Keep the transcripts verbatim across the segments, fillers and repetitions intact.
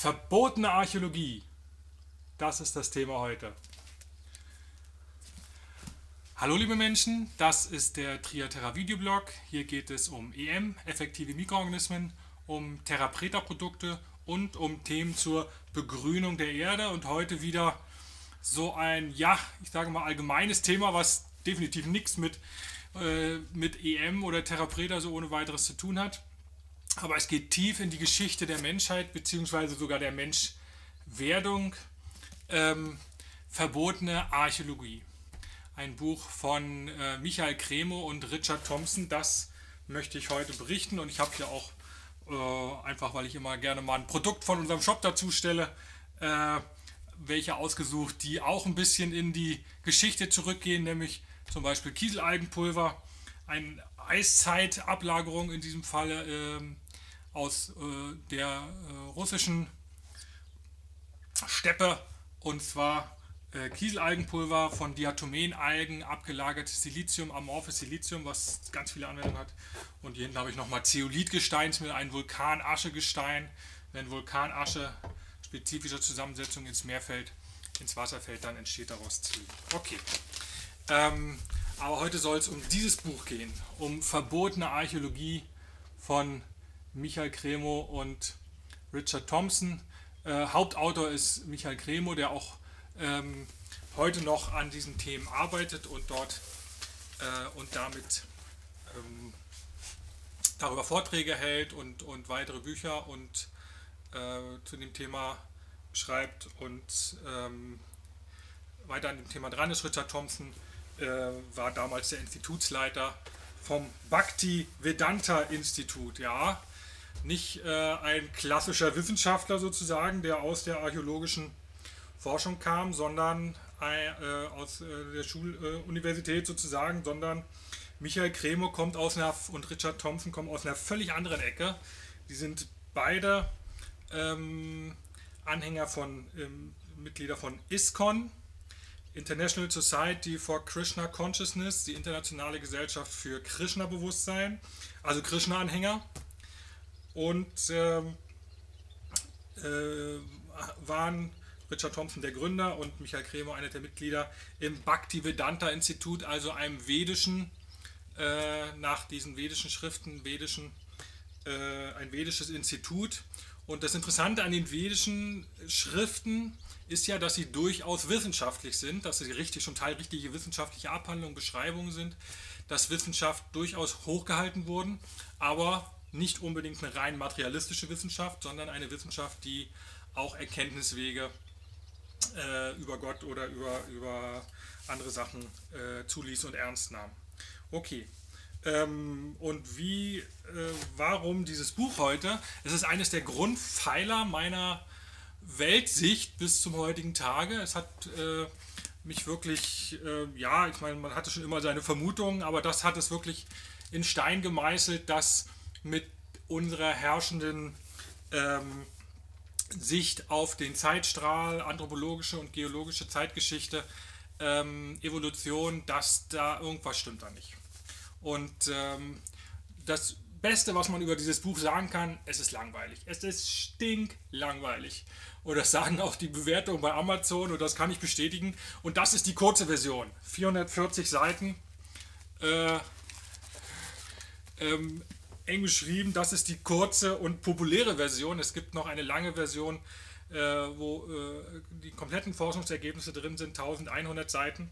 Verbotene Archäologie, das ist das Thema heute. Hallo liebe Menschen, das ist der Triaterra Videoblog. Hier geht es um E M, effektive Mikroorganismen, um Terra Preta Produkte und um Themen zur Begrünung der Erde. Und heute wieder so ein, ja, ich sage mal allgemeines Thema, was definitiv nichts mit, äh, mit E M oder Terra Preta so ohne weiteres zu tun hat. Aber es geht tief in die Geschichte der Menschheit, beziehungsweise sogar der Menschwerdung. Ähm, verbotene Archäologie. Ein Buch von äh, Michael Cremo und Richard Thompson. Das möchte ich heute berichten. Und ich habe hier auch, äh, einfach weil ich immer gerne mal ein Produkt von unserem Shop dazu stelle, äh, welche ausgesucht, die auch ein bisschen in die Geschichte zurückgehen, nämlich zum Beispiel Kieselalgenpulver, eine Eiszeitablagerung in diesem Falle äh, aus äh, der äh, russischen Steppe, und zwar äh, Kieselalgenpulver von Diatomenalgen, abgelagertes Silizium, amorphes Silizium, was ganz viele Anwendungen hat. Und hier hinten habe ich nochmal Zeolithgesteinsmittel, ein Vulkanaschegestein. Wenn Vulkanasche spezifischer Zusammensetzung ins Meer fällt, ins Wasser fällt, dann entsteht daraus Zeolit. Okay. Ähm, aber heute soll es um dieses Buch gehen, um verbotene Archäologie von Michael Cremo und Richard Thompson. Äh, Hauptautor ist Michael Cremo, der auch ähm, heute noch an diesen Themen arbeitet und dort äh, und damit ähm, darüber Vorträge hält und, und weitere Bücher und äh, zu dem Thema schreibt und ähm, weiter an dem Thema dran ist. Richard Thompson äh, war damals der Institutsleiter vom Bhakti Vedanta Institut, ja. Nicht äh, ein klassischer Wissenschaftler sozusagen, der aus der archäologischen Forschung kam, sondern äh, aus äh, der Schuluniversität äh, sozusagen, sondern Michael Cremo kommt aus einer und Richard Thompson kommt aus einer völlig anderen Ecke. Die sind beide ähm, Anhänger von, ähm, Mitglieder von ISKCON, International Society for Krishna Consciousness, die internationale Gesellschaft für Krishna-Bewusstsein, also Krishna-Anhänger. Und ähm, äh, waren Richard Thompson der Gründer und Michael Cremo einer der Mitglieder im Bhakti Vedanta Institut, also einem vedischen, äh, nach diesen vedischen Schriften, vedischen, äh, ein vedisches Institut. Und das Interessante an den vedischen Schriften ist ja, dass sie durchaus wissenschaftlich sind, dass sie richtig zum Teil richtige wissenschaftliche Abhandlungen, Beschreibungen sind, dass Wissenschaft durchaus hochgehalten wurden, aber nicht unbedingt eine rein materialistische Wissenschaft, sondern eine Wissenschaft, die auch Erkenntniswege äh, über Gott oder über, über andere Sachen äh, zuließ und ernst nahm. Okay. Ähm, und wie, äh, warum dieses Buch heute? Es ist eines der Grundpfeiler meiner Weltsicht bis zum heutigen Tage. Es hat äh, mich wirklich, äh, ja, ich meine, man hatte schon immer seine Vermutungen, aber das hat es wirklich in Stein gemeißelt, dass mit unserer herrschenden ähm, Sicht auf den Zeitstrahl, anthropologische und geologische Zeitgeschichte, ähm, Evolution, dass da irgendwas stimmt da nicht. Und ähm, das Beste, was man über dieses Buch sagen kann, es ist langweilig. Es ist stinklangweilig. Und das sagen auch die Bewertungen bei Amazon und das kann ich bestätigen. Und das ist die kurze Version. vierhundertvierzig Seiten. Äh, ähm, eng beschrieben, das ist die kurze und populäre Version. Es gibt noch eine lange Version, äh, wo äh, die kompletten Forschungsergebnisse drin sind, elfhundert Seiten.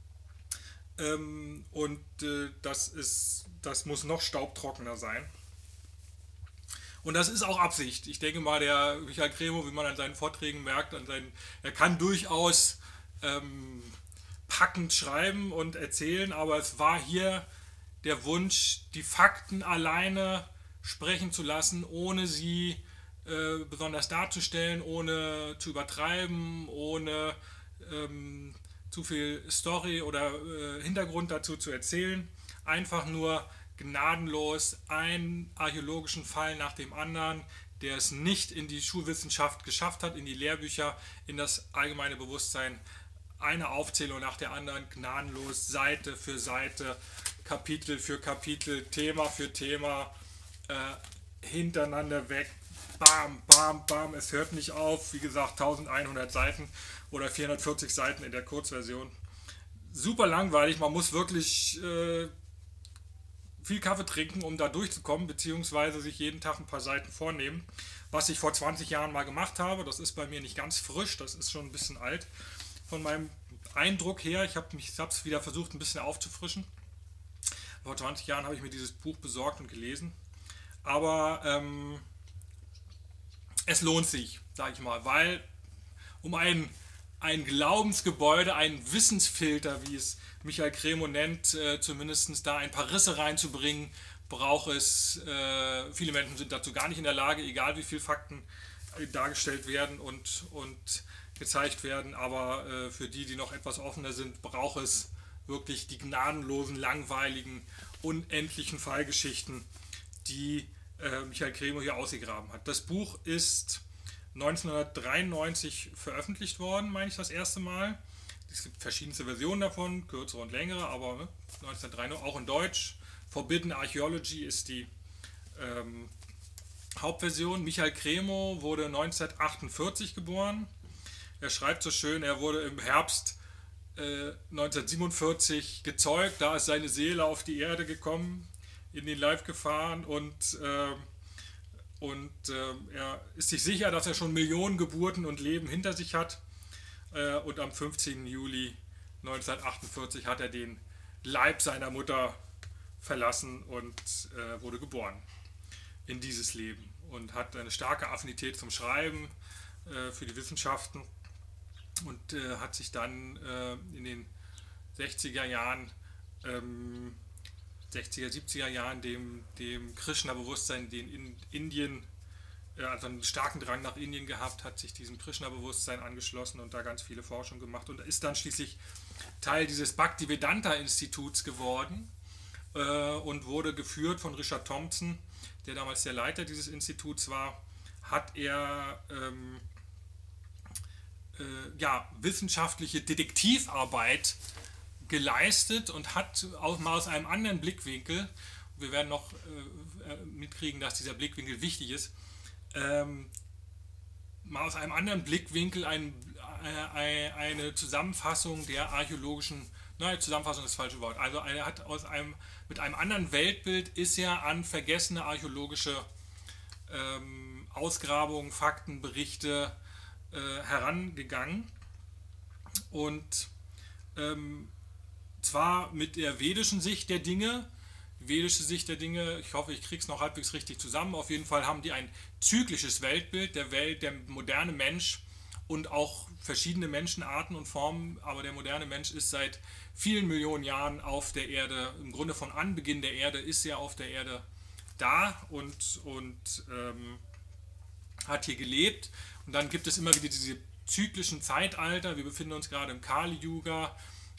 Ähm, und äh, das, ist, das muss noch staubtrockener sein. Und das ist auch Absicht. Ich denke mal, der Michael Cremo, wie man an seinen Vorträgen merkt, an seinen, er kann durchaus ähm, packend schreiben und erzählen, aber es war hier der Wunsch, die Fakten alleine sprechen zu lassen, ohne sie äh, besonders darzustellen, ohne zu übertreiben, ohne ähm, zu viel Story oder äh, Hintergrund dazu zu erzählen. Einfach nur gnadenlos einen archäologischen Fall nach dem anderen, der es nicht in die Schulwissenschaft geschafft hat, in die Lehrbücher, in das allgemeine Bewusstsein. Eine Aufzählung nach der anderen, gnadenlos, Seite für Seite, Kapitel für Kapitel, Thema für Thema, äh, hintereinander weg, bam, bam, bam, es hört nicht auf. Wie gesagt, eintausendeinhundert Seiten oder vierhundertvierzig Seiten in der Kurzversion. Super langweilig, man muss wirklich äh, viel Kaffee trinken, um da durchzukommen, beziehungsweise sich jeden Tag ein paar Seiten vornehmen. Was ich vor zwanzig Jahren mal gemacht habe, das ist bei mir nicht ganz frisch, das ist schon ein bisschen alt von meinem Eindruck her. Ich habe es wieder versucht, ein bisschen aufzufrischen. Vor zwanzig Jahren habe ich mir dieses Buch besorgt und gelesen. Aber ähm, es lohnt sich, sage ich mal, weil um ein, ein Glaubensgebäude, ein Wissensfilter, wie es Michael Cremo nennt, äh, zumindest da ein paar Risse reinzubringen, braucht es, äh, viele Menschen sind dazu gar nicht in der Lage, egal wie viele Fakten äh, dargestellt werden und, und gezeigt werden, aber äh, für die, die noch etwas offener sind, braucht es wirklich die gnadenlosen, langweiligen, unendlichen Fallgeschichten, die äh, Michael Cremo hier ausgegraben hat. Das Buch ist neunzehnhundertdreiundneunzig veröffentlicht worden, meine ich das erste Mal. Es gibt verschiedenste Versionen davon, kürzere und längere, aber ne, neunzehnhundertdreiundneunzig auch in Deutsch. Forbidden Archaeology ist die ähm, Hauptversion. Michael Cremo wurde neunzehnhundertachtundvierzig geboren. Er schreibt so schön, er wurde im Herbst äh, neunzehnhundertsiebenundvierzig gezeugt, da ist seine Seele auf die Erde gekommen, in den Leib gefahren und, äh, und äh, er ist sich sicher, dass er schon Millionen Geburten und Leben hinter sich hat. Äh, und am fünfzehnten Juli neunzehnhundertachtundvierzig hat er den Leib seiner Mutter verlassen und äh, wurde geboren in dieses Leben und hat eine starke Affinität zum Schreiben, äh, für die Wissenschaften und äh, hat sich dann äh, in den sechziger Jahren, ähm, sechziger, siebziger Jahren dem, dem Krishna-Bewusstsein, den in Indien, äh, also einen starken Drang nach Indien gehabt, hat sich diesem Krishna-Bewusstsein angeschlossen und da ganz viele Forschung gemacht und ist dann schließlich Teil dieses Bhaktivedanta-Instituts geworden äh, und wurde geführt von Richard Thompson, der damals der Leiter dieses Instituts war. Hat er ähm, äh, ja, wissenschaftliche Detektivarbeit geleistet und hat auch mal aus einem anderen Blickwinkel, wir werden noch äh, mitkriegen, dass dieser Blickwinkel wichtig ist, ähm, mal aus einem anderen Blickwinkel ein, äh, eine Zusammenfassung der archäologischen, nein, Zusammenfassung ist das falsche Wort, also er hat aus einem, mit einem anderen Weltbild ist er an vergessene archäologische ähm, Ausgrabungen, Fakten, Berichte äh, herangegangen und ähm, zwar mit der vedischen Sicht der Dinge, vedische Sicht der Dinge, ich hoffe, ich kriege es noch halbwegs richtig zusammen, auf jeden Fall haben die ein zyklisches Weltbild, der Welt, der moderne Mensch und auch verschiedene Menschenarten und Formen, aber der moderne Mensch ist seit vielen Millionen Jahren auf der Erde, im Grunde von Anbeginn der Erde ist er auf der Erde da und, und ähm, hat hier gelebt und dann gibt es immer wieder diese zyklischen Zeitalter, wir befinden uns gerade im Kali-Yuga,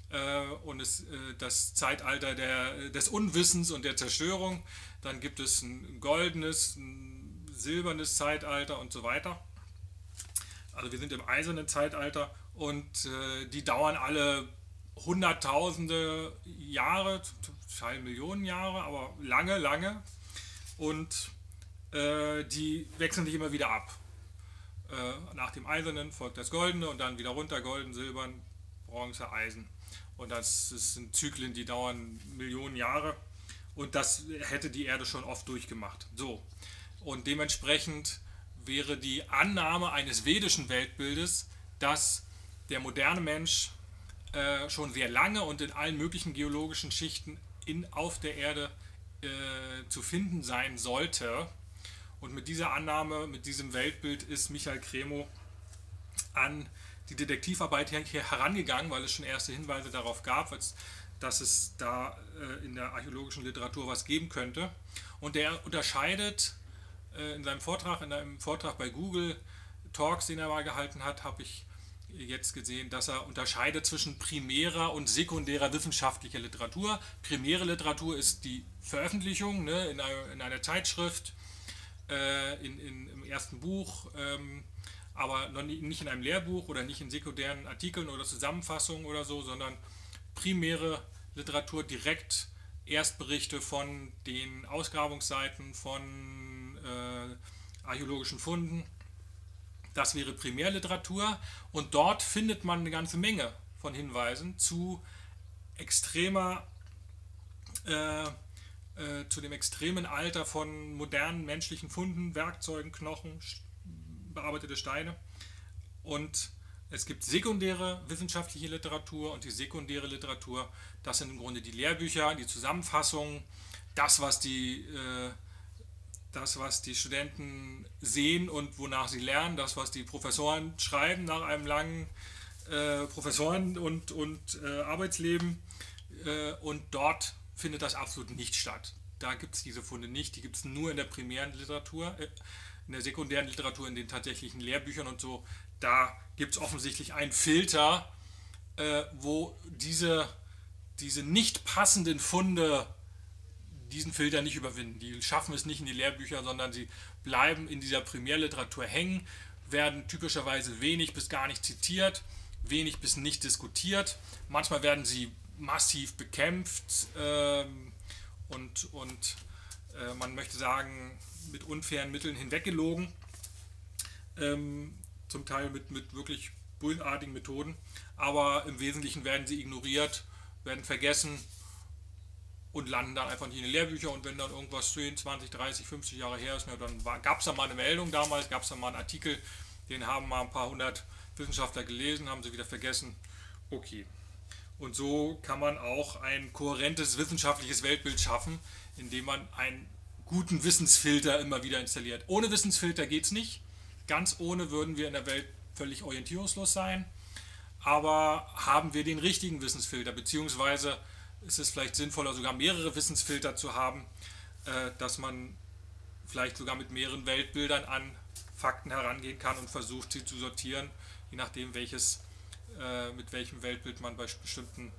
und es, das Zeitalter der, des Unwissens und der Zerstörung. Dann gibt es ein goldenes, ein silbernes Zeitalter und so weiter. Also wir sind im eisernen Zeitalter und äh, die dauern alle Hunderttausende Jahre, Teil Millionen Jahre, aber lange, lange. Und äh, die wechseln sich immer wieder ab. Äh, nach dem Eisernen folgt das Goldene und dann wieder runter, Golden, Silbern, Bronze, Eisen. Und das sind Zyklen, die dauern Millionen Jahre. Und das hätte die Erde schon oft durchgemacht. So. Und dementsprechend wäre die Annahme eines vedischen Weltbildes, dass der moderne Mensch äh, schon sehr lange und in allen möglichen geologischen Schichten in, auf der Erde äh, zu finden sein sollte. Und mit dieser Annahme, mit diesem Weltbild ist Michael Cremo an die Detektivarbeit hier herangegangen, weil es schon erste Hinweise darauf gab, dass es da äh, in der archäologischen Literatur was geben könnte. Und der unterscheidet äh, in seinem Vortrag, in einem Vortrag bei Google Talks, den er mal gehalten hat, habe ich jetzt gesehen, dass er unterscheidet zwischen primärer und sekundärer wissenschaftlicher Literatur. Primäre Literatur ist die Veröffentlichung, ne, in, einer, in einer Zeitschrift, äh, in, in, im ersten Buch, ähm, aber noch nicht in einem Lehrbuch oder nicht in sekundären Artikeln oder Zusammenfassungen oder so, sondern primäre Literatur, direkt Erstberichte von den Ausgrabungsseiten, von äh, archäologischen Funden. Das wäre Primärliteratur und dort findet man eine ganze Menge von Hinweisen zu extremer, äh, äh, zu dem extremen Alter von modernen menschlichen Funden, Werkzeugen, Knochen, bearbeitete Steine. Und es gibt sekundäre wissenschaftliche Literatur und die sekundäre Literatur, das sind im Grunde die Lehrbücher, die Zusammenfassungen, das, was die äh, das, was die Studenten sehen und wonach sie lernen, das, was die Professoren schreiben nach einem langen äh, Professoren- und, und äh, Arbeitsleben. Äh, und dort findet das absolut nicht statt. Da gibt es diese Funde nicht, die gibt es nur in der primären Literatur, äh, in der sekundären Literatur, in den tatsächlichen Lehrbüchern und so. Da gibt es offensichtlich einen Filter, äh, wo diese, diese nicht passenden Funde diesen Filter nicht überwinden. Die schaffen es nicht in die Lehrbücher, sondern sie bleiben in dieser Primärliteratur hängen, werden typischerweise wenig bis gar nicht zitiert, wenig bis nicht diskutiert. Manchmal werden sie massiv bekämpft ähm, und, und äh, man möchte sagen, mit unfairen Mitteln hinweggelogen. Ähm, zum Teil mit, mit wirklich bullenartigen Methoden. Aber im Wesentlichen werden sie ignoriert, werden vergessen und landen dann einfach nicht in den Lehrbüchern und wenn dann irgendwas zehn, zwanzig, dreißig, fünfzig Jahre her ist, ne, dann gab es da mal eine Meldung damals, gab es da mal einen Artikel, den haben mal ein paar hundert Wissenschaftler gelesen, haben sie wieder vergessen. Okay. Und so kann man auch ein kohärentes wissenschaftliches Weltbild schaffen, indem man einen guten Wissensfilter immer wieder installiert. Ohne Wissensfilter geht es nicht. Ganz ohne würden wir in der Welt völlig orientierungslos sein. Aber haben wir den richtigen Wissensfilter, beziehungsweise ist es vielleicht sinnvoller, sogar mehrere Wissensfilter zu haben, äh, dass man vielleicht sogar mit mehreren Weltbildern an Fakten herangehen kann und versucht, sie zu sortieren, je nachdem, welches, äh, mit welchem Weltbild man bei bestimmten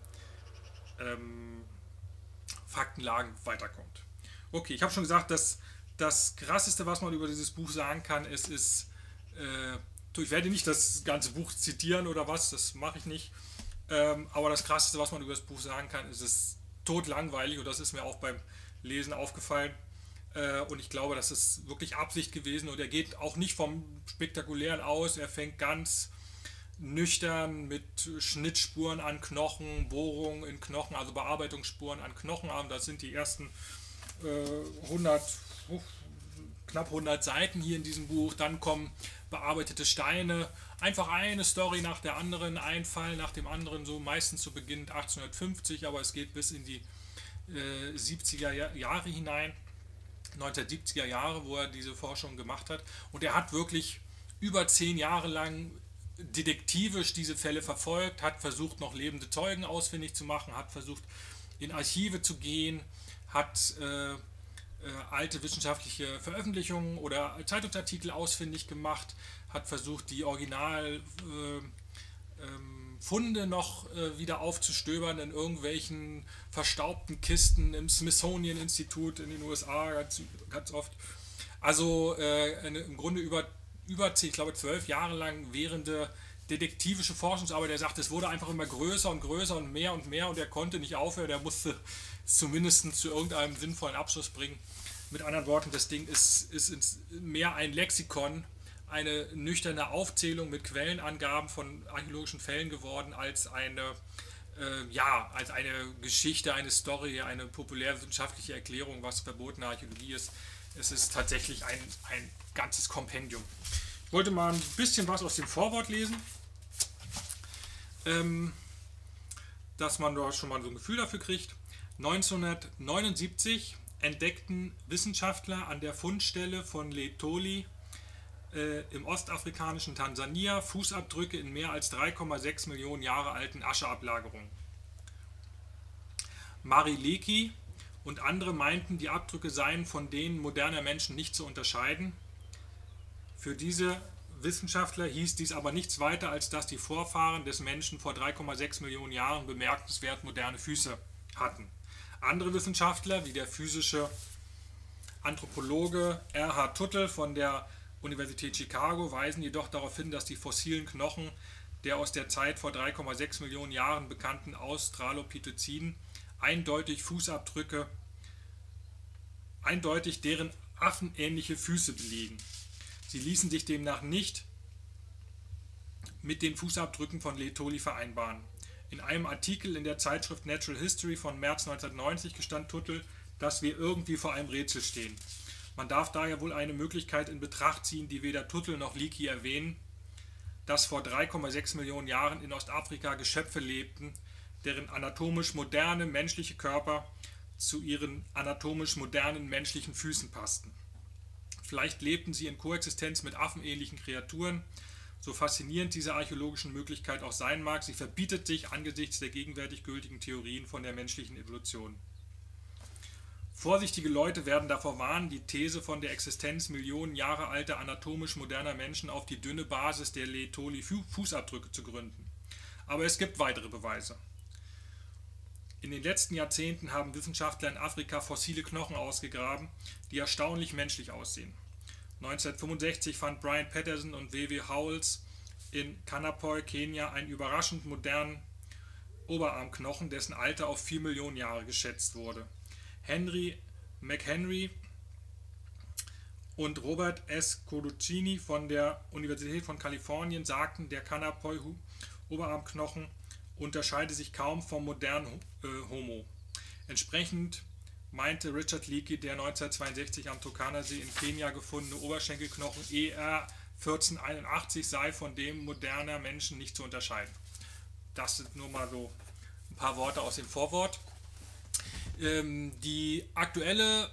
ähm, Faktenlagen weiterkommt. Okay, ich habe schon gesagt, dass das Krasseste, was man über dieses Buch sagen kann, ist, ist äh, ich werde nicht das ganze Buch zitieren oder was, das mache ich nicht. Ähm, aber das Krasseste, was man über das Buch sagen kann, ist es ist totlangweilig und das ist mir auch beim Lesen aufgefallen. Äh, und ich glaube, das ist wirklich Absicht gewesen und er geht auch nicht vom Spektakulären aus. Er fängt ganz nüchtern mit Schnittspuren an Knochen, Bohrungen in Knochen, also Bearbeitungsspuren an Knochen an. Das sind die ersten äh, hundert, uh, knapp hundert Seiten hier in diesem Buch. Dann kommen bearbeitete Steine. Einfach eine Story nach der anderen, ein Fall nach dem anderen, so meistens so beginnt achtzehnhundertfünfzig, aber es geht bis in die äh, siebziger Jahre hinein, neunzehnhundertsiebziger Jahre, wo er diese Forschung gemacht hat. Und er hat wirklich über zehn Jahre lang detektivisch diese Fälle verfolgt, hat versucht, noch lebende Zeugen ausfindig zu machen, hat versucht, in Archive zu gehen, hat äh, Äh, alte wissenschaftliche Veröffentlichungen oder Zeitungsartikel ausfindig gemacht, hat versucht, die Originalfunde äh, ähm, noch äh, wieder aufzustöbern in irgendwelchen verstaubten Kisten im Smithsonian-Institut in den U S A ganz, ganz oft. Also äh, eine, im Grunde über, über zehn, ich glaube zwölf Jahre lang währende detektivische Forschungsarbeit. Er sagt, es wurde einfach immer größer und größer und mehr und mehr und er konnte nicht aufhören, er musste zumindest zu irgendeinem sinnvollen Abschluss bringen. Mit anderen Worten, das Ding ist, ist mehr ein Lexikon, eine nüchterne Aufzählung mit Quellenangaben von archäologischen Fällen geworden, als eine, äh, ja, als eine Geschichte, eine Story, eine populärwissenschaftliche Erklärung, was verbotene Archäologie ist. Es ist tatsächlich ein, ein ganzes Kompendium. Ich wollte mal ein bisschen was aus dem Vorwort lesen, ähm, dass man da schon mal so ein Gefühl dafür kriegt. neunzehnhundertneunundsiebzig entdeckten Wissenschaftler an der Fundstelle von Letoli äh, im ostafrikanischen Tansania Fußabdrücke in mehr als drei Komma sechs Millionen Jahre alten Ascheablagerungen. Marileki und andere meinten, die Abdrücke seien von denen moderner Menschen nicht zu unterscheiden. Für diese Wissenschaftler hieß dies aber nichts weiter, als dass die Vorfahren des Menschen vor drei Komma sechs Millionen Jahren bemerkenswert moderne Füße hatten. Andere Wissenschaftler, wie der physische Anthropologe Erhard Tuttel von der Universität Chicago, weisen jedoch darauf hin, dass die fossilen Knochen der aus der Zeit vor drei Komma sechs Millionen Jahren bekannten Australopitheciden eindeutig Fußabdrücke, eindeutig deren affenähnliche Füße belegen. Sie ließen sich demnach nicht mit den Fußabdrücken von Laetoli vereinbaren. In einem Artikel in der Zeitschrift Natural History von März neunzehnhundertneunzig gestand Tuttle, dass wir irgendwie vor einem Rätsel stehen. Man darf daher wohl eine Möglichkeit in Betracht ziehen, die weder Tuttle noch Leakey erwähnen, dass vor drei Komma sechs Millionen Jahren in Ostafrika Geschöpfe lebten, deren anatomisch moderne menschliche Körper zu ihren anatomisch modernen menschlichen Füßen passten. Vielleicht lebten sie in Koexistenz mit affenähnlichen Kreaturen. So faszinierend diese archäologischen Möglichkeit auch sein mag, sie verbietet sich angesichts der gegenwärtig gültigen Theorien von der menschlichen Evolution. Vorsichtige Leute werden davor warnen, die These von der Existenz Millionen Jahre alter anatomisch moderner Menschen auf die dünne Basis der Laetoli-Fußabdrücke zu gründen. Aber es gibt weitere Beweise. In den letzten Jahrzehnten haben Wissenschaftler in Afrika fossile Knochen ausgegraben, die erstaunlich menschlich aussehen. neunzehnhundertfünfundsechzig fand Brian Patterson und W W Howells in Kanapoy, Kenia, einen überraschend modernen Oberarmknochen, dessen Alter auf vier Millionen Jahre geschätzt wurde. Henry McHenry und Robert S. Codocini von der Universität von Kalifornien sagten, der Kanapoy-Oberarmknochen unterscheide sich kaum vom modernen äh, Homo. Entsprechend meinte Richard Leakey, der neunzehnhundertzweiundsechzig am Turkana-See in Kenia gefundene Oberschenkelknochen E R vierzehnhunderteinundachtzig sei von dem moderner Menschen nicht zu unterscheiden. Das sind nur mal so ein paar Worte aus dem Vorwort. Ähm, die aktuelle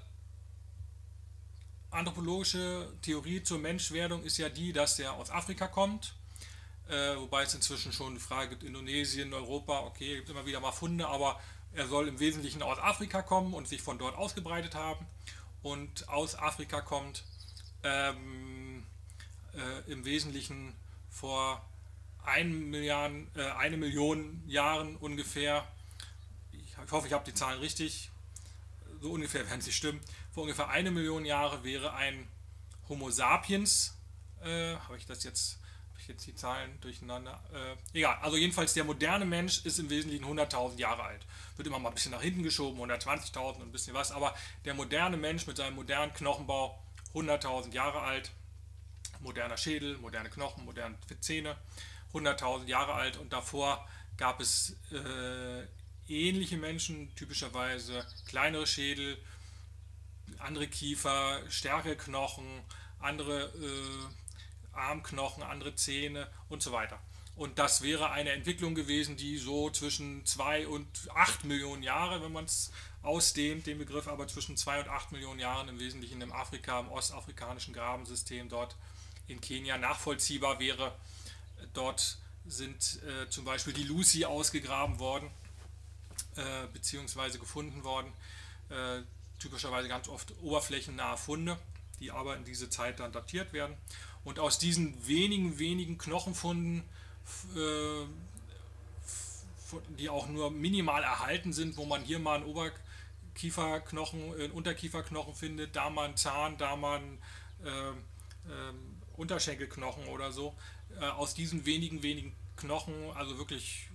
anthropologische Theorie zur Menschwerdung ist ja die, dass er aus Afrika kommt, äh, wobei es inzwischen schon eine Frage gibt, Indonesien, Europa, okay, gibt immer wieder mal Funde, aber er soll im Wesentlichen aus Afrika kommen und sich von dort ausgebreitet haben und aus Afrika kommt ähm, äh, im Wesentlichen vor ein Milliarden, äh, eine Million Jahren ungefähr. Ich hoffe, ich habe die Zahlen richtig, so ungefähr werden sie stimmen. Vor ungefähr eine Million Jahre wäre ein Homo sapiens, äh, habe ich das jetzt, habe ich jetzt die Zahlen durcheinander, äh, egal, also jedenfalls der moderne Mensch ist im Wesentlichen hunderttausend Jahre alt. Wird immer mal ein bisschen nach hinten geschoben, hundertzwanzigtausend und ein bisschen was, aber der moderne Mensch mit seinem modernen Knochenbau, hunderttausend Jahre alt, moderner Schädel, moderne Knochen, moderne Zähne, hunderttausend Jahre alt und davor gab es äh, ähnliche Menschen, typischerweise kleinere Schädel, andere Kiefer, stärkere Knochen, andere äh, Armknochen, andere Zähne und so weiter. Und das wäre eine Entwicklung gewesen, die so zwischen zwei und acht Millionen Jahre, wenn man es ausdehnt, den Begriff, aber zwischen zwei und acht Millionen Jahren im Wesentlichen im Afrika, im ostafrikanischen Grabensystem dort in Kenia nachvollziehbar wäre. Dort sind äh, zum Beispiel die Lucy ausgegraben worden, Äh, beziehungsweise gefunden worden, äh, typischerweise ganz oft oberflächennahe Funde, die aber in diese Zeit dann datiert werden. Und aus diesen wenigen, wenigen Knochenfunden, äh, die auch nur minimal erhalten sind, wo man hier mal einen Oberkieferknochen, einen Unterkieferknochen findet, da mal einen Zahn, da mal einen äh, äh, Unterschenkelknochen oder so, äh, aus diesen wenigen, wenigen Knochen, also wirklich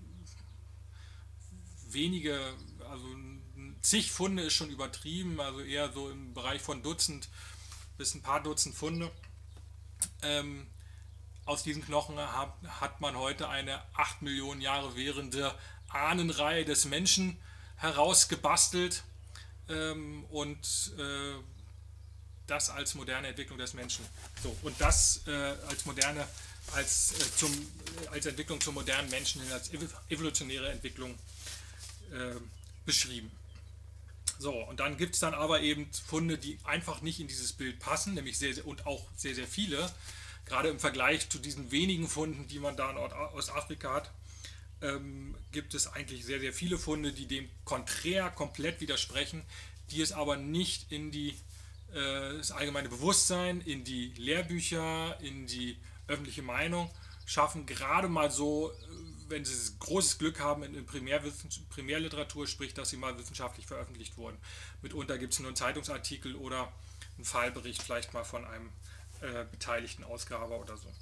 wenige, also zig Funde ist schon übertrieben, also eher so im Bereich von Dutzend bis ein paar Dutzend Funde. Ähm, aus diesen Knochen hat, hat man heute eine acht Millionen Jahre währende Ahnenreihe des Menschen herausgebastelt ähm, und äh, das als moderne Entwicklung des Menschen. So, und das äh, als moderne, als, äh, zum, als Entwicklung zum modernen Menschen, als evolutionäre Entwicklung Äh, beschrieben. So, und dann gibt es dann aber eben Funde, die einfach nicht in dieses Bild passen, nämlich sehr, sehr und auch sehr, sehr viele, gerade im Vergleich zu diesen wenigen Funden, die man da in Ostafrika hat, ähm, gibt es eigentlich sehr, sehr viele Funde, die dem konträr komplett widersprechen, die es aber nicht in die, äh, das allgemeine Bewusstsein, in die Lehrbücher, in die öffentliche Meinung schaffen, gerade mal so, wenn sie großes Glück haben in Primärliteratur, sprich, dass sie mal wissenschaftlich veröffentlicht wurden. Mitunter gibt es nur einen Zeitungsartikel oder einen Fallbericht vielleicht mal von einem äh, beteiligten Ausgraber oder so.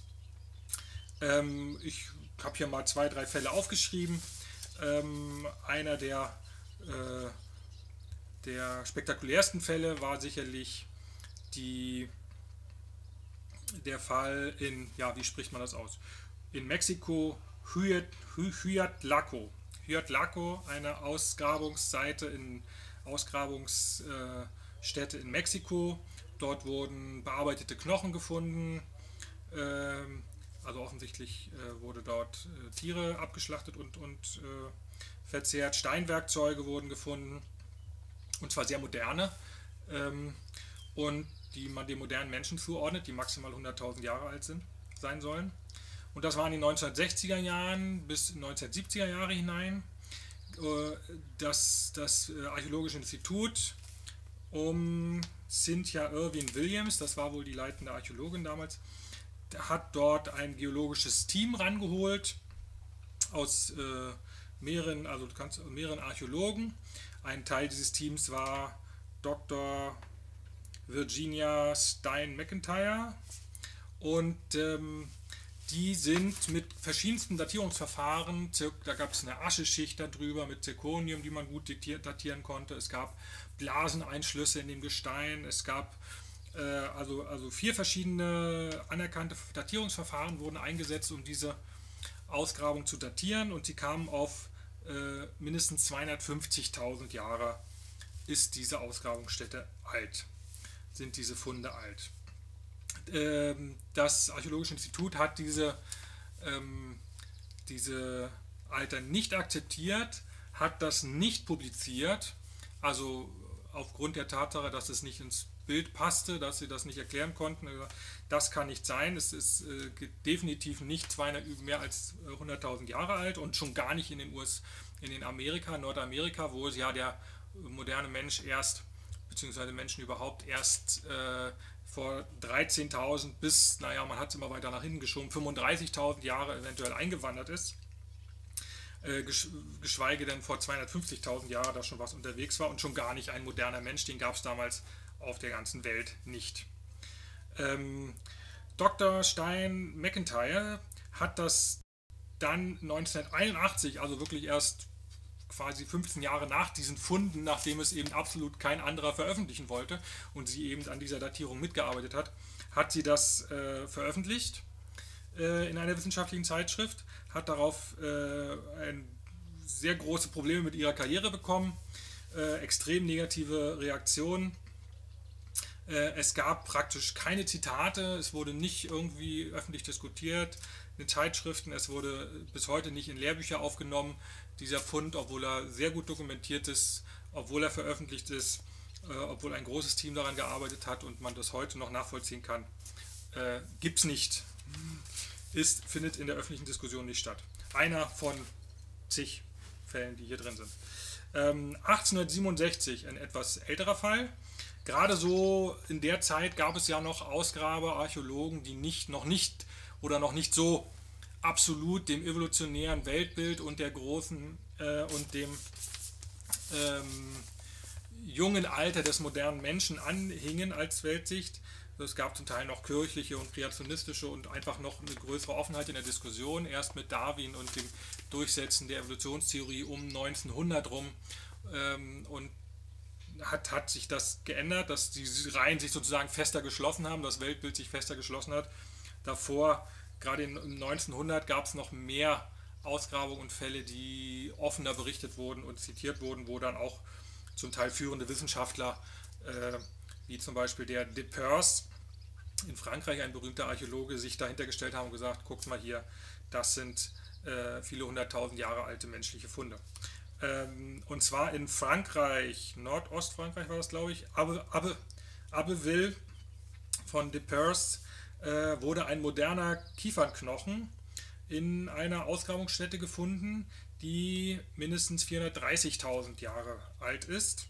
Ähm, ich habe hier mal zwei, drei Fälle aufgeschrieben. Ähm, einer der, äh, der spektakulärsten Fälle war sicherlich die der Fall in, ja, wie spricht man das aus? In Mexiko, Huiatlaco. Huiatlaco, eine Ausgrabungsseite in Ausgrabungsstätte in Mexiko. Dort wurden bearbeitete Knochen gefunden. Ähm, also offensichtlich äh, wurde dort äh, Tiere abgeschlachtet und, und äh, verzehrt. Steinwerkzeuge wurden gefunden. Und zwar sehr moderne. Ähm, und die man den modernen Menschen zuordnet, die maximal hunderttausend Jahre alt sind, sein sollen. Und das war in den neunzehnhundertsechziger Jahren bis neunzehnhundertsiebziger Jahre hinein. Das, das Archäologische Institut um Cynthia Irwin Williams, das war wohl die leitende Archäologin damals, hat dort ein geologisches Team rangeholt aus äh, mehreren, also mehreren Archäologen. Ein Teil dieses Teams war Doktor Virginia Stein McIntyre und ähm, die sind mit verschiedensten Datierungsverfahren, da gab es eine Ascheschicht darüber mit Zirconium, die man gut datieren konnte, es gab Blaseneinschlüsse in dem Gestein, es gab äh, also, also vier verschiedene anerkannte Datierungsverfahren wurden eingesetzt, um diese Ausgrabung zu datieren und sie kamen auf äh, mindestens zweihundertfünfzigtausend Jahre ist diese Ausgrabungsstätte alt, sind diese Funde alt. Das Archäologische Institut hat diese, ähm, diese Alter nicht akzeptiert, hat das nicht publiziert, also aufgrund der Tatsache, dass es nicht ins Bild passte, dass sie das nicht erklären konnten. Das kann nicht sein, es ist äh, definitiv nicht zweihundert, mehr als hunderttausend Jahre alt und schon gar nicht in den U S A, in den Amerika, Nordamerika, wo es ja der moderne Mensch erst, beziehungsweise Menschen überhaupt erst äh, vor dreizehntausend bis, naja, man hat es immer weiter nach hinten geschoben, fünfunddreißigtausend Jahre eventuell eingewandert ist, äh, geschweige denn vor zweihundertfünfzigtausend Jahren da schon was unterwegs war und schon gar nicht ein moderner Mensch, den gab es damals auf der ganzen Welt nicht. Ähm, Doktor Stein McIntyre hat das dann neunzehnhunderteinundachtzig, also wirklich erst quasi fünfzehn Jahre nach diesen Funden, nachdem es eben absolut kein anderer veröffentlichen wollte und sie eben an dieser Datierung mitgearbeitet hat, hat sie das äh, veröffentlicht äh, in einer wissenschaftlichen Zeitschrift, hat darauf äh, ein, sehr große Probleme mit ihrer Karriere bekommen, äh, extrem negative Reaktionen. Äh, es gab praktisch keine Zitate, es wurde nicht irgendwie öffentlich diskutiert in Zeitschriften, es wurde bis heute nicht in Lehrbücher aufgenommen, dieser Fund, obwohl er sehr gut dokumentiert ist, obwohl er veröffentlicht ist, äh, obwohl ein großes Team daran gearbeitet hat und man das heute noch nachvollziehen kann, äh, gibt es nicht. Ist, findet in der öffentlichen Diskussion nicht statt. Einer von zig Fällen, die hier drin sind. Ähm, achtzehnhundertsiebenundsechzig, ein etwas älterer Fall. Gerade so in der Zeit gab es ja noch Ausgraber, Archäologen, die nicht, noch nicht oder noch nicht so absolut dem evolutionären Weltbild und der großen äh, und dem ähm, jungen Alter des modernen Menschen anhingen als Weltsicht. Es gab zum Teil noch kirchliche und kreationistische und einfach noch eine größere Offenheit in der Diskussion, erst mit Darwin und dem Durchsetzen der Evolutionstheorie um neunzehnhundert rum ähm, und hat, hat sich das geändert, dass die Reihen sich sozusagen fester geschlossen haben, das Weltbild sich fester geschlossen hat. Davor, gerade im neunzehnhundert, gab es noch mehr Ausgrabungen und Fälle, die offener berichtet wurden und zitiert wurden, wo dann auch zum Teil führende Wissenschaftler, äh, wie zum Beispiel der De Peirce in Frankreich, ein berühmter Archäologe, sich dahinter gestellt haben und gesagt, guckt mal hier, das sind äh, viele hunderttausend Jahre alte menschliche Funde. Ähm, und zwar in Frankreich, Nordostfrankreich war das, glaube ich, Abe, Abe, Abbeville von De Peirce äh, wurde ein moderner Kiefernknochen in einer Ausgrabungsstätte gefunden, die mindestens vierhundertdreißigtausend Jahre alt ist.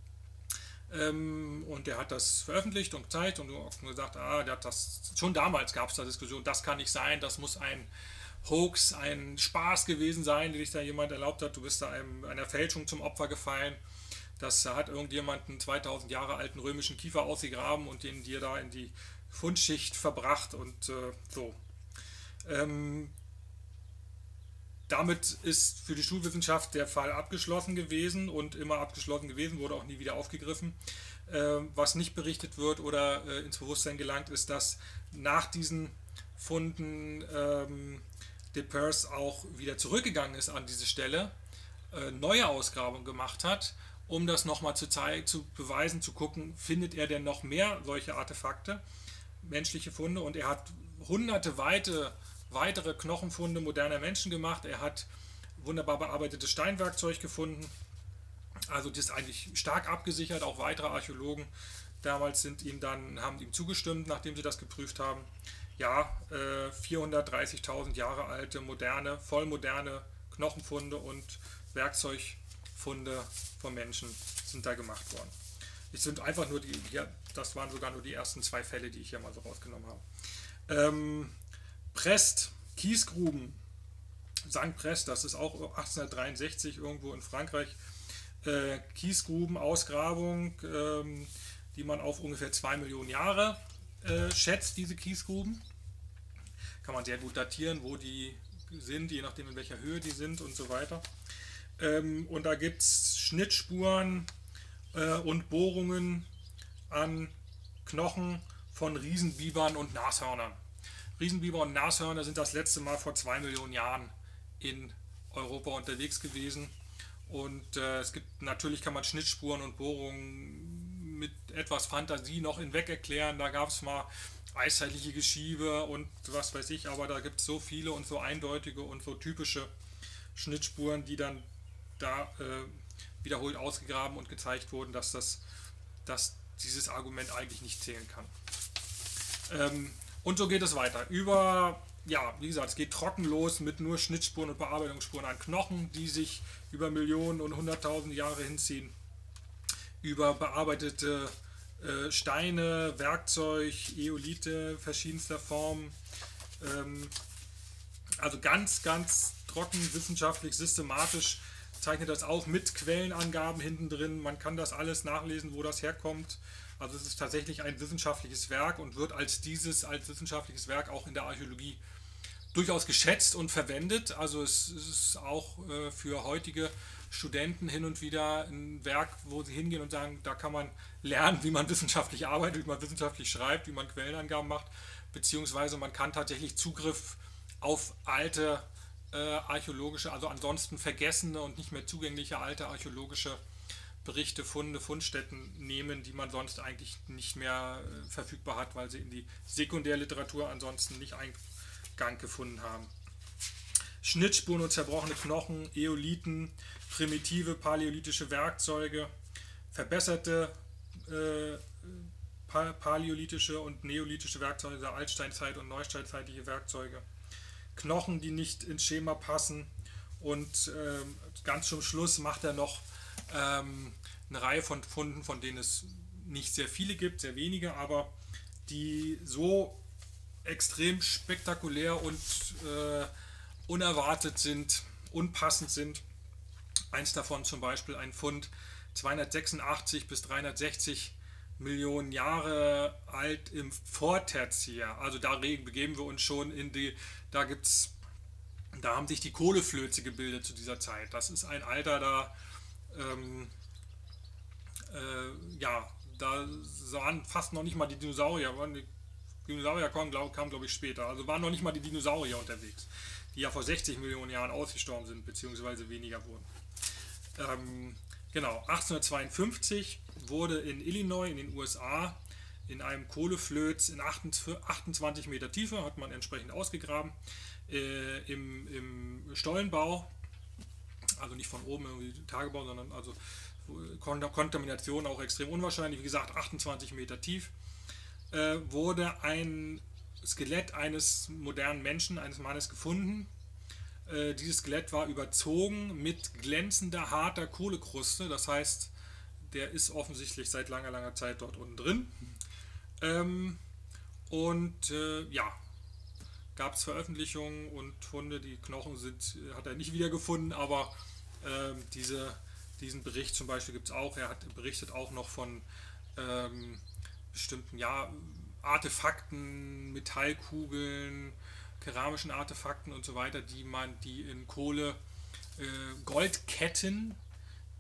Ähm, und er hat das veröffentlicht und gezeigt und gesagt, ah, der hat das, schon damals gab es da Diskussion, das kann nicht sein, das muss ein Hoax, ein Spaß gewesen sein, den sich da jemand erlaubt hat, du bist da einem, einer Fälschung zum Opfer gefallen. Das hat irgendjemand einen zweitausend Jahre alten römischen Kiefer ausgegraben und den dir da in die Fundschicht verbracht und äh, so. Ähm, damit ist für die Schulwissenschaft der Fall abgeschlossen gewesen und immer abgeschlossen gewesen, wurde auch nie wieder aufgegriffen. Äh, was nicht berichtet wird oder äh, ins Bewusstsein gelangt, ist, dass nach diesen Funden ähm, De Perse auch wieder zurückgegangen ist an diese Stelle, äh, neue Ausgrabungen gemacht hat, um das nochmal zu zeigen, zu beweisen, zu gucken, findet er denn noch mehr solche Artefakte, menschliche Funde, und er hat hunderte weite, weitere Knochenfunde moderner Menschen gemacht. Er hat wunderbar bearbeitetes Steinwerkzeug gefunden. Also das ist eigentlich stark abgesichert. Auch weitere Archäologen damals sind ihm dann, haben ihm zugestimmt, nachdem sie das geprüft haben. Ja, äh, vierhundertdreißigtausend Jahre alte, moderne, vollmoderne Knochenfunde und Werkzeugfunde von Menschen sind da gemacht worden. Es sind einfach nur die, ja, das waren sogar nur die ersten zwei Fälle, die ich hier mal so rausgenommen habe. Ähm, Brest, Kiesgruben, Sankt Brest, das ist auch achtzehnhundertdreiundsechzig irgendwo in Frankreich. Äh, Kiesgruben, Ausgrabung, ähm, die man auf ungefähr zwei Millionen Jahre äh, schätzt, diese Kiesgruben. Kann man sehr gut datieren, wo die sind, je nachdem in welcher Höhe die sind und so weiter. Ähm, und da gibt es Schnittspuren äh, und Bohrungen an Knochen von Riesenbibern und Nashörnern. Riesenbiber und Nashörner sind das letzte Mal vor zwei Millionen Jahren in Europa unterwegs gewesen. Und äh, es gibt, natürlich kann man Schnittspuren und Bohrungen mit etwas Fantasie noch hinweg erklären. Da gab es mal eiszeitliche Geschiebe und was weiß ich, aber da gibt es so viele und so eindeutige und so typische Schnittspuren, die dann da äh, wiederholt ausgegraben und gezeigt wurden, dass, das, dass dieses Argument eigentlich nicht zählen kann. Ähm, und so geht es weiter. Über, ja, wie gesagt, es geht trocken los mit nur Schnittspuren und Bearbeitungsspuren an Knochen, die sich über Millionen und hunderttausend Jahre hinziehen. Über bearbeitete äh, Steine, Werkzeug, Eolithe verschiedenster Formen. Ähm, also ganz, ganz trocken, wissenschaftlich, systematisch zeichnet das auf mit Quellenangaben hinten drin. Man kann das alles nachlesen, wo das herkommt. Also es ist tatsächlich ein wissenschaftliches Werk und wird als dieses, als wissenschaftliches Werk auch in der Archäologie durchaus geschätzt und verwendet. Also es ist auch äh, für heutige Studenten hin und wieder ein Werk, wo sie hingehen und sagen, da kann man lernen, wie man wissenschaftlich arbeitet, wie man wissenschaftlich schreibt, wie man Quellenangaben macht, beziehungsweise man kann tatsächlich Zugriff auf alte äh, archäologische, also ansonsten vergessene und nicht mehr zugängliche alte archäologische Berichte, Funde, Fundstätten nehmen, die man sonst eigentlich nicht mehr äh, verfügbar hat, weil sie in die Sekundärliteratur ansonsten nicht Eingang gefunden haben. Schnittspuren und zerbrochene Knochen, Eolithen, primitive paläolithische Werkzeuge, verbesserte äh, paläolithische und neolithische Werkzeuge der Altsteinzeit und Neusteinzeitliche Werkzeuge, Knochen, die nicht ins Schema passen, und äh, ganz zum Schluss macht er noch ähm, eine Reihe von Funden, von denen es nicht sehr viele gibt, sehr wenige, aber die so extrem spektakulär und äh, unerwartet sind, unpassend sind. Eins davon zum Beispiel ein Fund zweihundertsechsundachtzig bis dreihundertsechzig Millionen Jahre alt im Vortertiär. Also da begeben wir uns schon in die, da gibt's, da haben sich die Kohleflöze gebildet zu dieser Zeit. Das ist ein Alter, da ähm, äh, ja, da waren fast noch nicht mal die Dinosaurier, die Dinosaurier kamen, glaube kam, glaub ich, später, also waren noch nicht mal die Dinosaurier unterwegs, die ja vor sechzig Millionen Jahren ausgestorben sind, beziehungsweise weniger wurden. Ähm, genau, achtzehnhundertzweiundfünfzig wurde in Illinois in den U S A in einem Kohleflöz in achtundzwanzig Meter Tiefe, hat man entsprechend ausgegraben, äh, im, im Stollenbau, also nicht von oben irgendwie Tagebau, sondern also Kontamination auch extrem unwahrscheinlich, wie gesagt achtundzwanzig Meter tief, äh, wurde ein Skelett eines modernen Menschen, eines Mannes gefunden. Äh, dieses Skelett war überzogen mit glänzender, harter Kohlekruste, das heißt, der ist offensichtlich seit langer, langer Zeit dort unten drin. Ähm, und äh, ja, gab es Veröffentlichungen und Funde, die Knochen sind, hat er nicht wiedergefunden, aber äh, diese, diesen Bericht zum Beispiel gibt es auch. Er hat berichtet auch noch von ähm, bestimmten ja, Artefakten, Metallkugeln, keramischen Artefakten und so weiter, die man, die in Kohle, äh, Goldketten,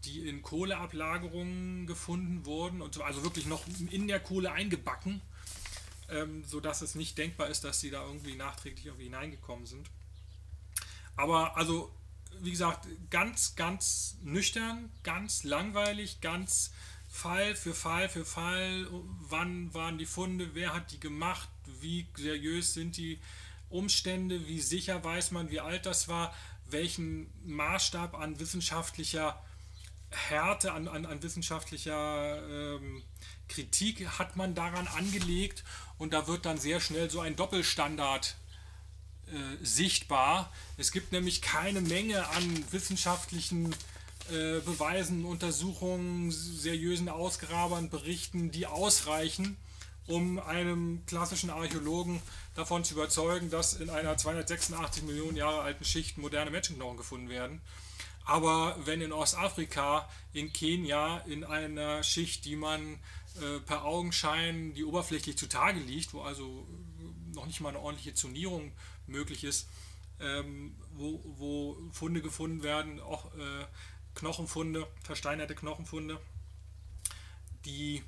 die in Kohleablagerungen gefunden wurden, und so, also wirklich noch in der Kohle eingebacken, ähm, sodass es nicht denkbar ist, dass sie da irgendwie nachträglich irgendwie hineingekommen sind. Aber also, wie gesagt, ganz, ganz nüchtern, ganz langweilig, ganz Fall für Fall für Fall, wann waren die Funde, wer hat die gemacht, wie seriös sind die Umstände, wie sicher weiß man, wie alt das war, welchen Maßstab an wissenschaftlicher Härte, an, an, an wissenschaftlicher ähm, Kritik hat man daran angelegt, und da wird dann sehr schnell so ein Doppelstandard äh, sichtbar. Es gibt nämlich keine Menge an wissenschaftlichen äh, Beweisen, Untersuchungen, seriösen Ausgrabern, Berichten, die ausreichen, um einem klassischen Archäologen davon zu überzeugen, dass in einer zweihundertsechsundachtzig Millionen Jahre alten Schicht moderne Menschenknochen gefunden werden. Aber wenn in Ostafrika, in Kenia, in einer Schicht, die man äh, per Augenschein, die oberflächlich zutage liegt, wo also noch nicht mal eine ordentliche Zonierung möglich ist, ähm, wo, wo Funde gefunden werden, auch äh, Knochenfunde, versteinerte Knochenfunde, die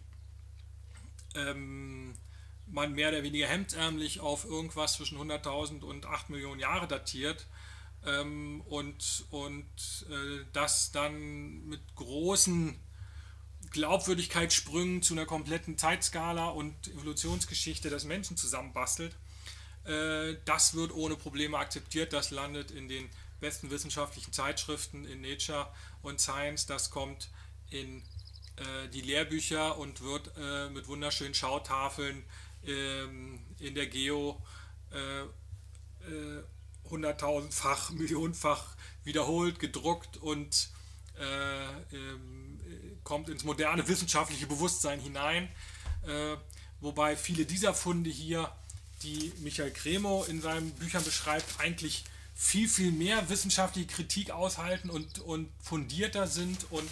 ähm, man mehr oder weniger hemdsärmlich auf irgendwas zwischen hunderttausend und acht Millionen Jahre datiert, ähm, und, und äh, das dann mit großen Glaubwürdigkeitssprüngen zu einer kompletten Zeitskala und Evolutionsgeschichte des Menschen zusammenbastelt. Äh, das wird ohne Probleme akzeptiert, das landet in den besten wissenschaftlichen Zeitschriften, in Nature und Science, das kommt in äh, die Lehrbücher und wird äh, mit wunderschönen Schautafeln ähm, in der Geo äh, äh, hunderttausendfach, millionenfach wiederholt, gedruckt und äh, ähm, kommt ins moderne wissenschaftliche Bewusstsein hinein, äh, wobei viele dieser Funde hier, die Michael Cremo in seinen Büchern beschreibt, eigentlich viel, viel mehr wissenschaftliche Kritik aushalten und, und fundierter sind und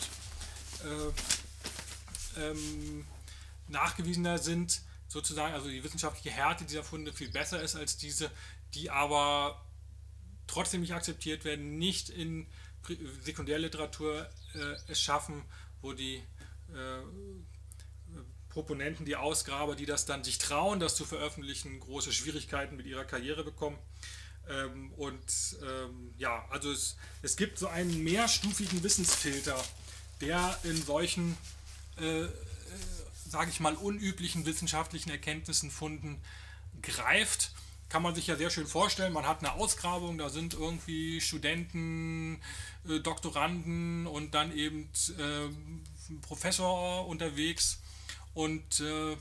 äh, ähm, nachgewiesener sind, sozusagen, also die wissenschaftliche Härte dieser Funde viel besser ist als diese, die aber trotzdem nicht akzeptiert werden, nicht in Sekundärliteratur äh, es schaffen, wo die äh, Proponenten, die Ausgraber, die das dann sich trauen, das zu veröffentlichen, große Schwierigkeiten mit ihrer Karriere bekommen. Ähm, und ähm, ja, also es, es gibt so einen mehrstufigen Wissensfilter, der in solchen, äh, äh, sage ich mal, unüblichen wissenschaftlichen Erkenntnissen, Funden greift. Kann man sich ja sehr schön vorstellen, man hat eine Ausgrabung, da sind irgendwie Studenten, äh, Doktoranden und dann eben äh, ein Professor unterwegs, und äh,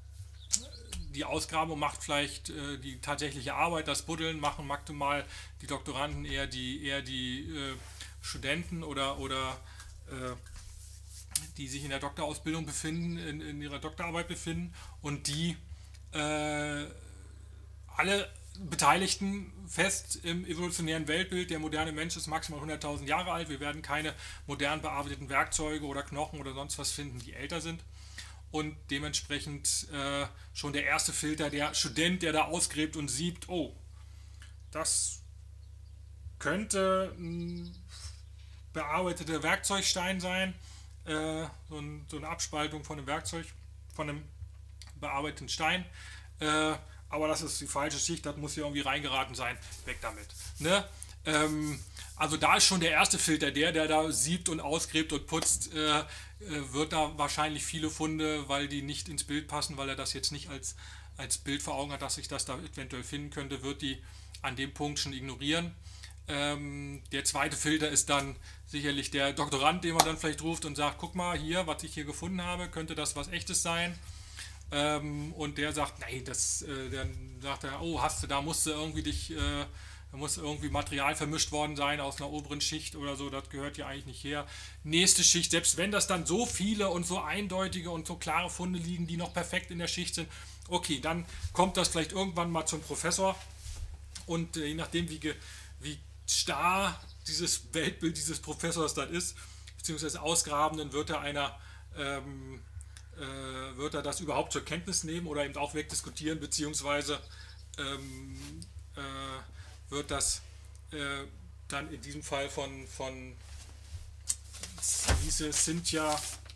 die Ausgrabung macht vielleicht äh, die tatsächliche Arbeit, das Buddeln machen maximal die Doktoranden, eher die, eher die äh, Studenten oder, oder äh, die sich in der Doktorausbildung befinden, in, in ihrer Doktorarbeit befinden, und die äh, alle Beteiligten fest im evolutionären Weltbild, der moderne Mensch ist maximal hunderttausend Jahre alt, wir werden keine modern bearbeiteten Werkzeuge oder Knochen oder sonst was finden, die älter sind. Und dementsprechend äh, schon der erste Filter, der Student, der da ausgräbt und sieht, oh, das könnte ein bearbeiteter Werkzeugstein sein, äh, so, ein, so eine Abspaltung von einem Werkzeug, von einem bearbeiteten Stein, äh, aber das ist die falsche Schicht, das muss hier irgendwie reingeraten sein, weg damit. Ne? Ähm, also da ist schon der erste Filter, der, der da siebt und ausgräbt und putzt, äh, wird da wahrscheinlich viele Funde, weil die nicht ins Bild passen, weil er das jetzt nicht als, als Bild vor Augen hat, dass sich das da eventuell finden könnte, wird die an dem Punkt schon ignorieren. Ähm, der zweite Filter ist dann sicherlich der Doktorand, den man dann vielleicht ruft und sagt, guck mal hier, was ich hier gefunden habe, könnte das was Echtes sein? Ähm, und der sagt, nein, das, äh, dann sagt er, oh, hast du, da musst du irgendwie dich, äh, da muss irgendwie Material vermischt worden sein aus einer oberen Schicht oder so, das gehört ja eigentlich nicht her. Nächste Schicht, selbst wenn das dann so viele und so eindeutige und so klare Funde liegen, die noch perfekt in der Schicht sind, okay, dann kommt das vielleicht irgendwann mal zum Professor, und äh, je nachdem, wie, ge, wie starr dieses Weltbild dieses Professors dann ist, beziehungsweise Ausgrabenden, wird er einer ähm, äh, wird er das überhaupt zur Kenntnis nehmen oder eben auch wegdiskutieren, beziehungsweise ähm, äh, wird das äh, dann in diesem Fall von, von diese Cynthia,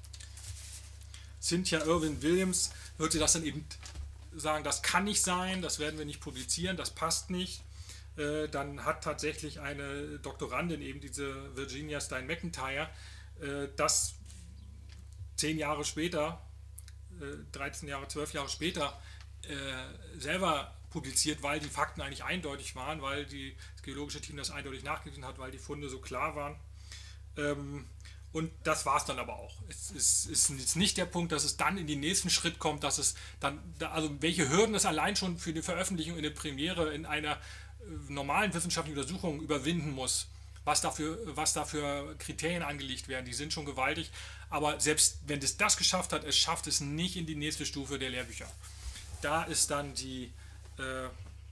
Cynthia Irwin Williams, wird sie das dann eben sagen, das kann nicht sein, das werden wir nicht publizieren, das passt nicht. Äh, dann hat tatsächlich eine Doktorandin, eben diese Virginia Stein McIntyre, äh, das zehn Jahre später, äh, dreizehn Jahre, zwölf Jahre später, äh, selber publiziert, weil die Fakten eigentlich eindeutig waren, weil die, das geologische Team das eindeutig nachgewiesen hat, weil die Funde so klar waren. Ähm, und das war es dann aber auch. Es ist, ist jetzt nicht der Punkt, dass es dann in den nächsten Schritt kommt, dass es dann, also welche Hürden es allein schon für die Veröffentlichung in der Premiere in einer äh, normalen wissenschaftlichen Untersuchung überwinden muss, was dafür, was dafür Kriterien angelegt werden, die sind schon gewaltig. Aber selbst wenn es das geschafft hat, es schafft es nicht in die nächste Stufe der Lehrbücher. Da ist dann die Äh,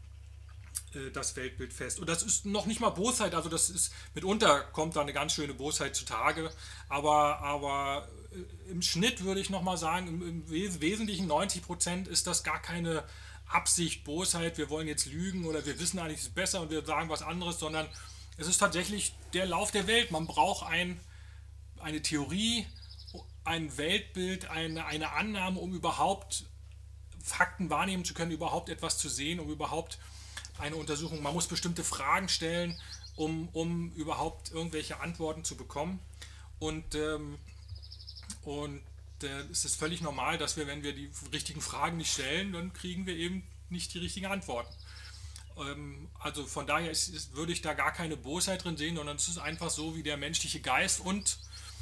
das Weltbild fest. Und das ist noch nicht mal Bosheit, also das ist, mitunter kommt da eine ganz schöne Bosheit zutage, aber, aber im Schnitt würde ich nochmal sagen, im, im Wesentlichen neunzig Prozent ist das gar keine Absicht, Bosheit, wir wollen jetzt lügen oder wir wissen eigentlich, es ist besser und wir sagen was anderes, sondern es ist tatsächlich der Lauf der Welt. Man braucht ein, eine Theorie, ein Weltbild, eine, eine Annahme, um überhaupt Fakten wahrnehmen zu können, überhaupt etwas zu sehen, um überhaupt eine Untersuchung, man muss bestimmte Fragen stellen, um, um überhaupt irgendwelche Antworten zu bekommen. Und, ähm, und äh, es ist völlig normal, dass wir, wenn wir die richtigen Fragen nicht stellen, dann kriegen wir eben nicht die richtigen Antworten. Ähm, also von daher ist, ist, würde ich da gar keine Bosheit drin sehen, sondern es ist einfach so, wie der menschliche Geist und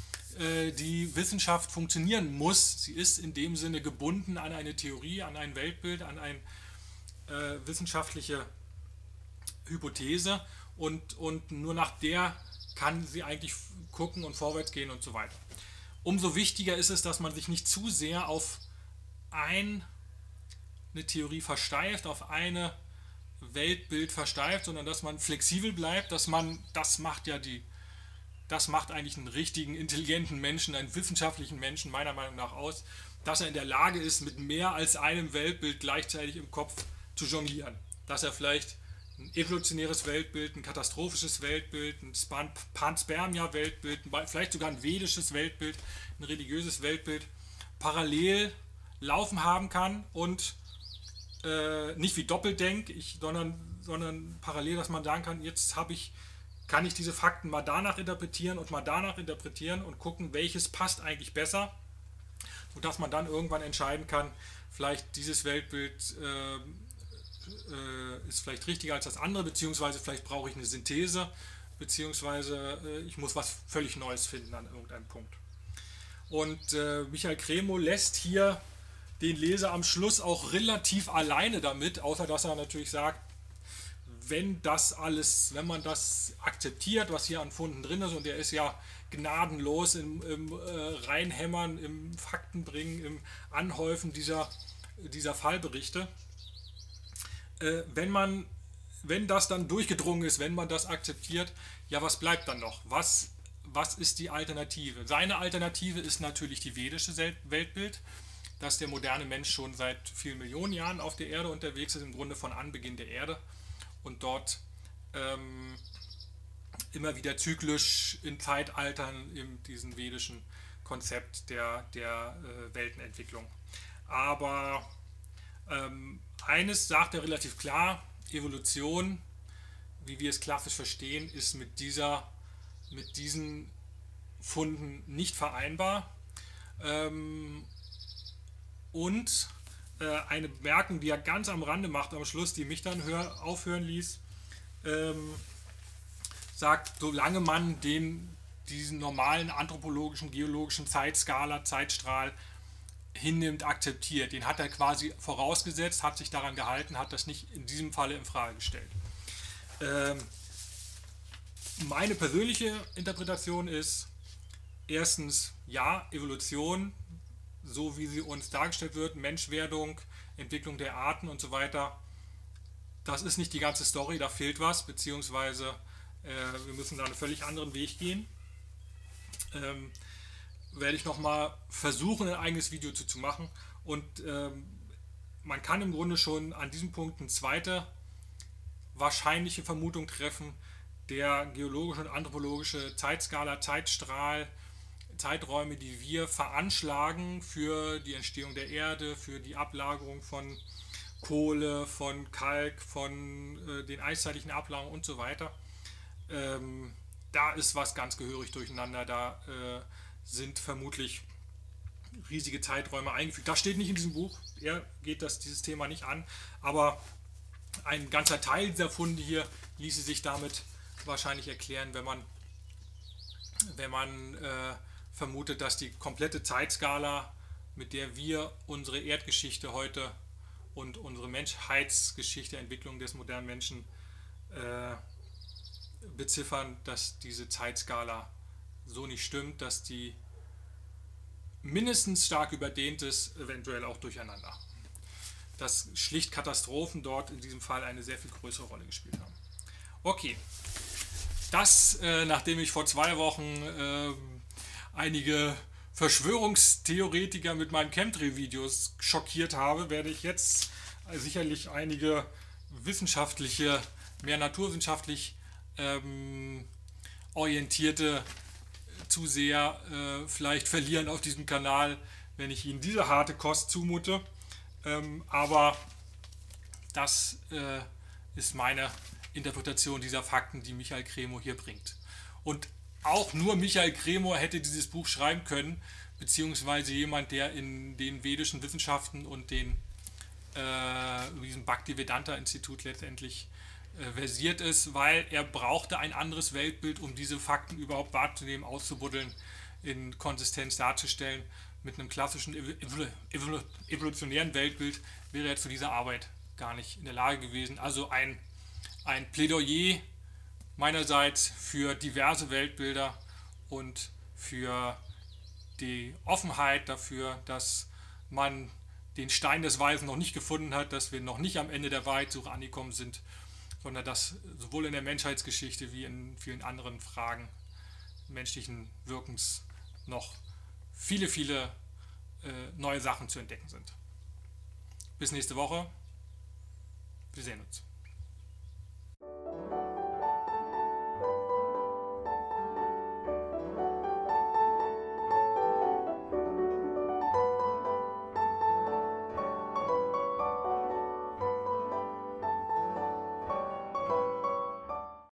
die Wissenschaft funktionieren muss. Sie ist in dem Sinne gebunden an eine Theorie, an ein Weltbild, an eine äh, wissenschaftliche Hypothese und, und nur nach der kann sie eigentlich gucken und vorwärts gehen und so weiter. Umso wichtiger ist es, dass man sich nicht zu sehr auf ein, eine Theorie versteift, auf eine Weltbild versteift, sondern dass man flexibel bleibt, dass man, das macht ja die Das macht eigentlich einen richtigen, intelligenten Menschen, einen wissenschaftlichen Menschen meiner Meinung nach aus, dass er in der Lage ist, mit mehr als einem Weltbild gleichzeitig im Kopf zu jonglieren. Dass er vielleicht ein evolutionäres Weltbild, ein katastrophisches Weltbild, ein Panspermia-Weltbild, vielleicht sogar ein vedisches Weltbild, ein religiöses Weltbild parallel laufen haben kann und äh, nicht wie Doppeldenk, ich, sondern, sondern parallel, dass man sagen kann, jetzt habe ich kann ich diese Fakten mal danach interpretieren und mal danach interpretieren und gucken, welches passt eigentlich besser, sodass man dann irgendwann entscheiden kann, vielleicht dieses Weltbild äh, äh, ist vielleicht richtiger als das andere, beziehungsweise vielleicht brauche ich eine Synthese, beziehungsweise äh, ich muss was völlig Neues finden an irgendeinem Punkt. Und äh, Michael Cremo lässt hier den Leser am Schluss auch relativ alleine damit, außer dass er natürlich sagt, wenn das alles, wenn man das akzeptiert, was hier an Funden drin ist, und er ist ja gnadenlos im, im äh, Reinhämmern, im Faktenbringen, im Anhäufen dieser, dieser Fallberichte, äh, wenn man, wenn das dann durchgedrungen ist, wenn man das akzeptiert, ja, was bleibt dann noch? Was, was ist die Alternative? Seine Alternative ist natürlich die vedische Weltbild, dass der moderne Mensch schon seit vielen Millionen Jahren auf der Erde unterwegs ist, im Grunde von Anbeginn der Erde, und dort ähm, immer wieder zyklisch in Zeitaltern in diesem vedischen Konzept der, der äh, Weltenentwicklung. Aber ähm, eines sagt er relativ klar, Evolution, wie wir es klassisch verstehen, ist mit, dieser, mit diesen Funden nicht vereinbar. Ähm, und eine Bemerkung, die er ganz am Rande macht, am Schluss, die mich dann hör, aufhören ließ, ähm, sagt, solange man den, diesen normalen anthropologischen, geologischen Zeitskala, Zeitstrahl hinnimmt, akzeptiert. Den hat er quasi vorausgesetzt, hat sich daran gehalten, hat das nicht in diesem Falle in Frage gestellt. Ähm, meine persönliche Interpretation ist, erstens, ja, Evolution, so wie sie uns dargestellt wird, Menschwerdung, Entwicklung der Arten und so weiter, das ist nicht die ganze Story, da fehlt was, beziehungsweise äh, wir müssen da einen völlig anderen Weg gehen. Ähm, werde ich nochmal versuchen, ein eigenes Video zu, zu machen, und ähm, man kann im Grunde schon an diesem Punkt eine zweite wahrscheinliche Vermutung treffen, der geologische und anthropologische Zeitskala, Zeitstrahl Zeiträume, die wir veranschlagen für die Entstehung der Erde, für die Ablagerung von Kohle, von Kalk, von äh, den eiszeitlichen Ablagerungen und so weiter. Ähm, da ist was ganz gehörig durcheinander. Da äh, sind vermutlich riesige Zeiträume eingefügt. Das steht nicht in diesem Buch. Er geht das, dieses Thema nicht an. Aber ein ganzer Teil dieser Funde hier ließe sich damit wahrscheinlich erklären, wenn man, wenn man äh, vermutet, dass die komplette Zeitskala, mit der wir unsere Erdgeschichte heute und unsere Menschheitsgeschichte, Entwicklung des modernen Menschen äh, beziffern, dass diese Zeitskala so nicht stimmt, dass die mindestens stark überdehnt ist, eventuell auch durcheinander. Dass schlicht Katastrophen dort in diesem Fall eine sehr viel größere Rolle gespielt haben. Okay, das, äh, nachdem ich vor zwei Wochen äh, einige Verschwörungstheoretiker mit meinen Chemtrail-Videos schockiert habe, werde ich jetzt sicherlich einige wissenschaftliche, mehr naturwissenschaftlich ähm, orientierte Zuseher äh, vielleicht verlieren auf diesem Kanal, wenn ich ihnen diese harte Kost zumute. Ähm, aber das äh, ist meine Interpretation dieser Fakten, die Michael Cremo hier bringt. Und auch nur Michael Cremo hätte dieses Buch schreiben können, beziehungsweise jemand, der in den vedischen Wissenschaften und den, äh, diesem Bhaktivedanta-Institut letztendlich äh, versiert ist, weil er brauchte ein anderes Weltbild, um diese Fakten überhaupt wahrzunehmen, auszubuddeln, in Konsistenz darzustellen. Mit einem klassischen evolutionären Weltbild wäre er zu dieser Arbeit gar nicht in der Lage gewesen. Also ein, ein Plädoyer meinerseits für diverse Weltbilder und für die Offenheit dafür, dass man den Stein des Weisen noch nicht gefunden hat, dass wir noch nicht am Ende der Wahrheitssuche angekommen sind, sondern dass sowohl in der Menschheitsgeschichte wie in vielen anderen Fragen menschlichen Wirkens noch viele, viele äh, neue Sachen zu entdecken sind. Bis nächste Woche. Wir sehen uns.